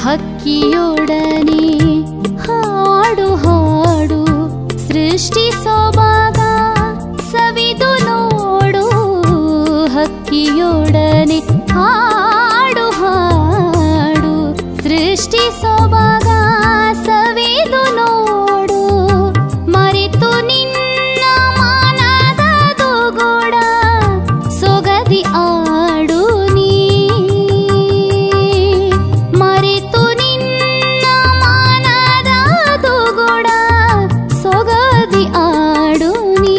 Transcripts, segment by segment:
ಹಕ್ಕಿಯೊಡನೆ ಹಾಡು ಹಾಡು ಸೃಷ್ಟಿಸೋವಾಗ ಸವಿದು ನೋಡು. ಹಕ್ಕಿಯೊಡನೆ ಹಾಡು ಹಾಡು ಸೃಷ್ಟಿಸೋವಾಗ ಸವಿದು ನೋಡು. ಮರೆತು ನಿನ್ನ ಮಾನದ ದುಗುಡ ಸೊಗದಿ ಆಡು ನೀ. ಮರೆತು ನಿನ್ನ ಮಾನದ ದುಗುಡ ಸೊಗದಿ ಆಡು ನೀ.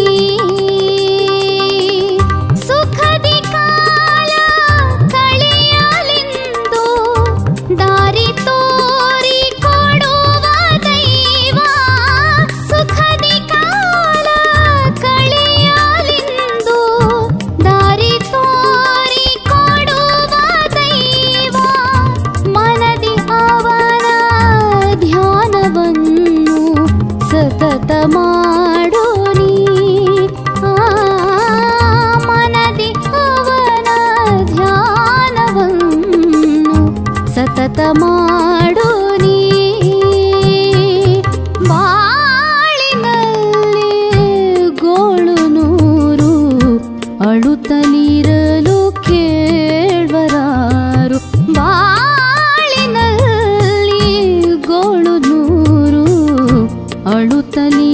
ಸುಖದಿ ಕಾಲ ಕಳೆಯಲೆಂದು ದಾರಿ ತೋರಿ ಕೊಡುವ ದೈವ. ಸುಖದಿ ಕಾಲ ಕಳೆಯಲೆಂದು ದಾರಿ ತೋರಿ ಕೊಡುವ ದೈವ. ಮನದಿ ಅವನ ಧ್ಯಾನವನ್ನು ಸತತ ಮಾಡು ನೀ. ಮನದಿ ಅವನ ಧ್ಯಾನವನ್ನು ಸತತ ಮಾಡು ನೀ. ಬಾಳಿನಲ್ಲಿ ಗೋಳು ನೂರು ಅಳುತ್ತಲಿರಲು ಕೇಳ್ವರಾರು. ಬಾಳಿನಲ್ಲಿ ಗೋಳು ನೂರು ಅಳುತ್ತಲಿ